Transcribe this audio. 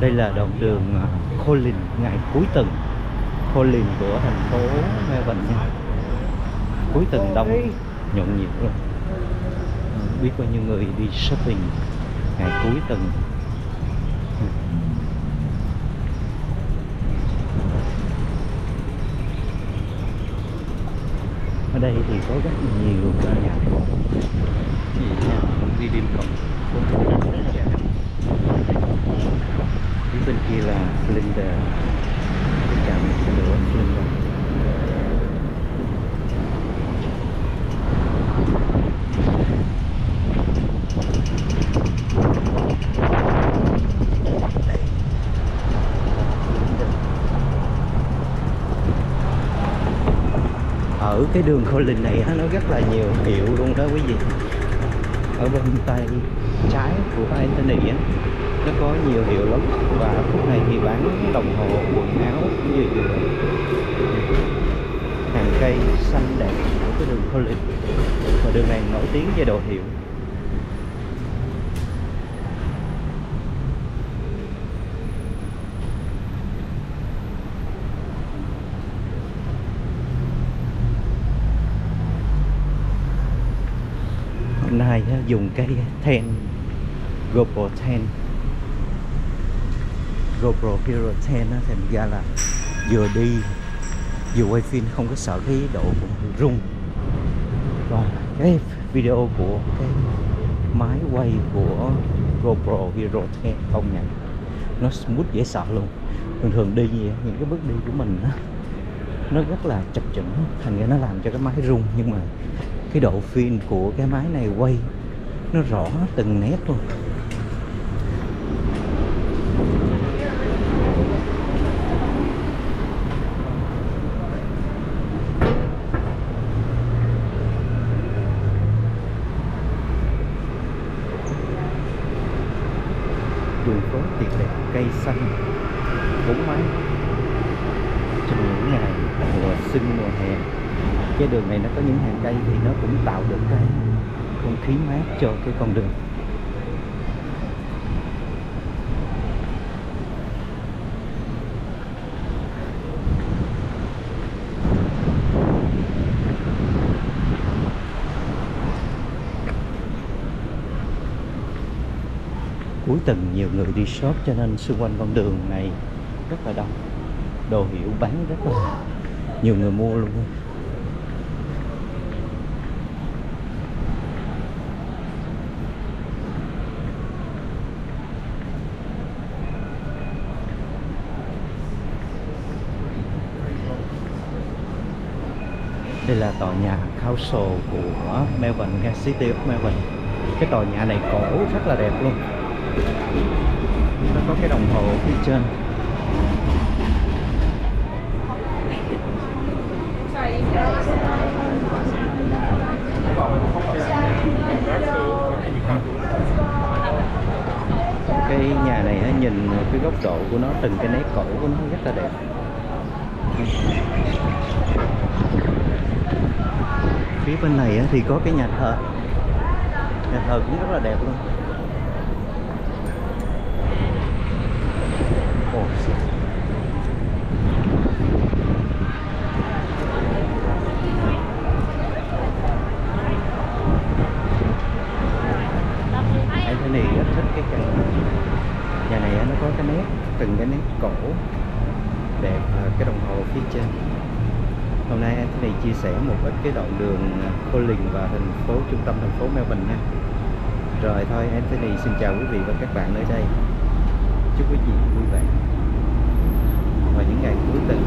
Đây là đoạn đường Collins ngày cuối tuần, Collins của thành phố Melbourne nha. Cuối tuần đông nhộn nhịp luôn. Biết bao nhiêu người đi shopping ngày cuối tuần. Ở đây thì có rất nhiều nhà cổ. Đi đêm cộng. Phía bên kia là Flinders, trạm xe lửa Flinders. Ở cái đường Collins này nó rất là nhiều hiệu luôn đó quý vị. Ở bên tay trái của Anthony á, nó có nhiều hiệu lắm, và phút này thì bán đồng hồ, quần áo cũng như hàng cây xanh đẹp của cái đường Collins. Và đường này nổi tiếng về đồ hiệu. Hôm nay dùng cái GoPro 10, GoPro Hero 10 thành ra là vừa đi vừa quay phim không có sợ cái độ rung. Và cái video của cái máy quay của GoPro Hero 10 công nhận nó smooth dễ sợ luôn. Thường thường đi những cái bước đi của mình nó rất là chập chững, thành ra nó làm cho cái máy rung. Nhưng mà cái độ phim của cái máy này quay nó rõ từng nét luôn. Đường phố tuyệt đẹp, cây xanh, bốn mái trong những ngày mùa xuân, mùa hè. Cái đường này nó có những hàng cây thì nó cũng tạo được cái không khí mát cho cái con đường. Cuối tuần nhiều người đi shop cho nên xung quanh con đường này rất là đông. Đồ hiệu bán rất là nhiều người mua luôn. Đây là tòa nhà Council của Melbourne, City of Melbourne. Cái tòa nhà này cổ rất là đẹp luôn. Nó có cái đồng hồ phía trên. Cái nhà này nhìn cái góc độ của nó, từng cái nét cổ của nó rất là đẹp. Phía bên này thì có cái nhà thờ. Nhà thờ cũng rất là đẹp luôn. Anthony rất thích cái cây. Nhà này nó có cái nét, từng cái nét cổ đẹp, cái đồng hồ phía trên. Hôm nay Anthony chia sẻ một ít cái đoạn đường Collins và trung tâm thành phố Melbourne nha. Rồi thôi, Anthony xin chào quý vị và các bạn nơi đây. Chúc quý vị vui vẻ vào những ngày cuối tuần.